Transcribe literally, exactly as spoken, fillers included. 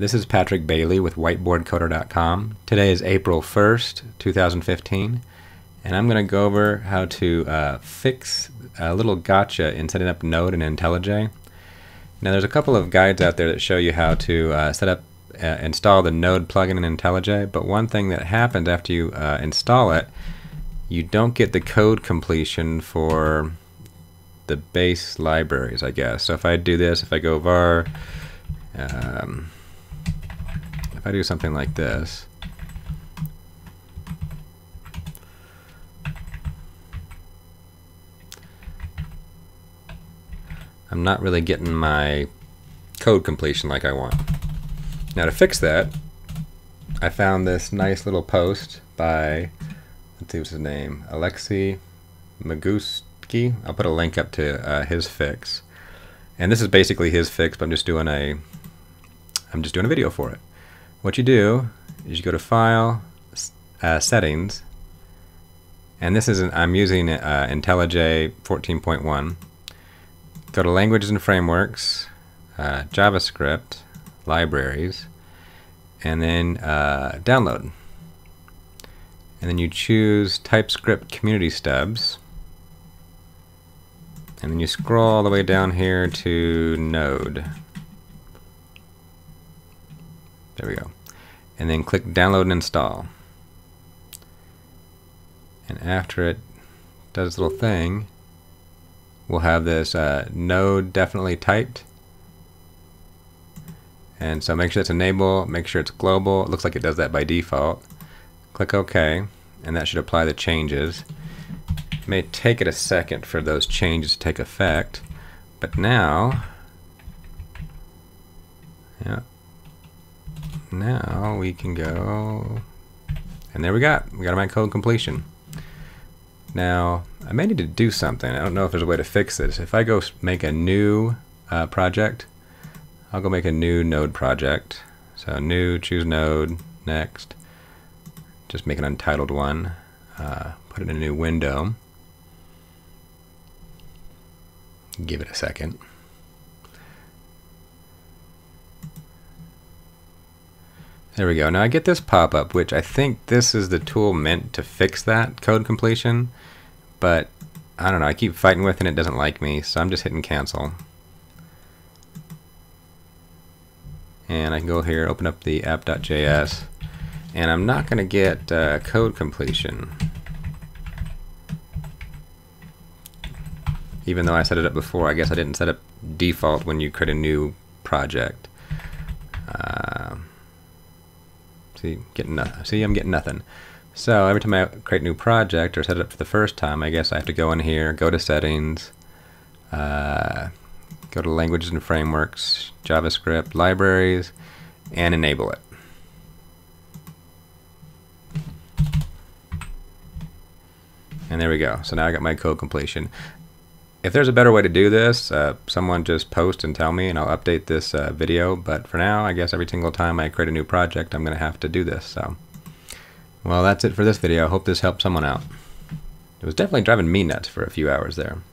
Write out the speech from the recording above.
This is Patrick Bailey with whiteboard coder dot com. Today is April first, two thousand fifteen, and I'm going to go over how to uh, fix a little gotcha in setting up Node in Intellij. Now there's a couple of guides out there that show you how to uh, set up, uh, install the Node plugin in Intellij, but one thing that happens after you uh, install it, you don't get the code completion for the base libraries, I guess. So if I do this, if I go var, um, if I do something like this, I'm not really getting my code completion like I want. Now to fix that, I found this nice little post by, let's see what's his name, Alexei Maguski. I'll put a link up to uh, his fix. And this is basically his fix, but I'm just doing a I'm just doing a video for it. What you do is you go to File, uh, Settings, and this is an, I'm using uh, IntelliJ fourteen point one. Go to Languages and Frameworks, uh, JavaScript, Libraries, and then uh, Download. And then you choose TypeScript Community Stubs, and then you scroll all the way down here to Node. There we go. And then click Download and Install. And after it does its little thing, we'll have this uh, Node definitely typed. And so make sure it's enable, make sure it's global. It looks like it does that by default. Click OK, and that should apply the changes. It may take it a second for those changes to take effect, but now, yeah, now we can go, and there we got, we got my code completion. Now, I may need to do something. I don't know if there's a way to fix this. If I go make a new uh, project, I'll go make a new Node project. So new, choose Node, next. Just make an untitled one. Uh, put it in a new window. Give it a second. There we go. Now I get this pop-up, which I think this is the tool meant to fix that code completion, but I don't know, I keep fighting with it and it doesn't like me, so I'm just hitting cancel. And I can go here, open up the app dot J S, and I'm not going to get uh, code completion, even though I set it up before. I guess I didn't set up default when you create a new project. Uh, see, getting nothing. See, I'm getting nothing. So every time I create a new project or set it up for the first time, I guess I have to go in here, go to Settings, uh, go to Languages and Frameworks, JavaScript, Libraries, and enable it. And there we go. So now I got my code completion. If there's a better way to do this, uh, someone just post and tell me, and I'll update this uh, video. But for now, I guess every single time I create a new project, I'm going to have to do this. So, well, that's it for this video. I hope this helped someone out. It was definitely driving me nuts for a few hours there.